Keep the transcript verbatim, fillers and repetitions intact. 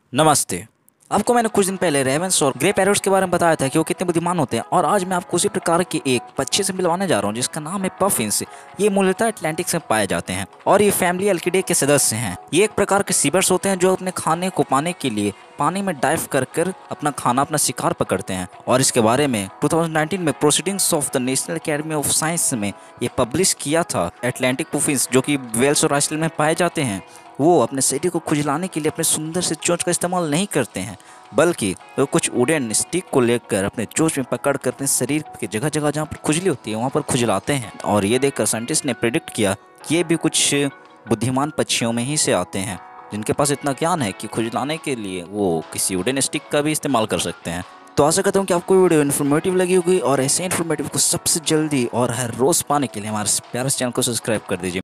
नमस्ते। आपको मैंने कुछ दिन पहले रेवेंस और ग्रे पैरोट्स के बारे में बताया था कि वो कितने बुद्धिमान होते हैं और आज मैं आपको उसी प्रकार के एक पक्षी से मिलवाने जा रहा हूँ जिसका नाम है पफिन्स। ये मूलतः अटलांटिक से पाए जाते हैं और ये फैमिली एल्किडे के सदस्य हैं। ये एक प्रकार के सीबर्ड्स होते हैं जो अपने खाने को पाने के लिए पानी में डाइव कर कर अपना खाना अपना शिकार पकड़ते हैं। और इसके बारे में दो हज़ार उन्नीस में proceedings of the national academy of science में ये पब्लिश किया था। अटलांटिक पफिन्स जो कि वेल्स और आइसलैंड में पाए जाते हैं वो अपने शरीर को खुजलाने के लिए अपने सुंदर से चोंच का इस्तेमाल नहीं करते हैं, बल्कि वो कुछ वुडन स्टिक को लेकर अपने चोंच में पकड़ कर अपने शरीर के जगह जगह जहाँ पर खुजली होती है वहाँ पर खुजलाते हैं। और ये देखकर साइंटिस्ट ने प्रिडिक्ट किया कि ये भी कुछ बुद्धिमान पक्षियों में ही से आते हैं जिनके पास इतना ज्ञान है कि खुजलाने के लिए वो किसी वुडन स्टिक का भी इस्तेमाल कर सकते हैं। तो आशा करता हूँ कि आपको वीडियो इन्फॉर्मेटिव लगी होगी और ऐसे इन्फॉर्मेटिव को सबसे जल्दी और हर रोज़ पाने के लिए हमारे प्यारे चैनल को सब्सक्राइब कर दीजिए।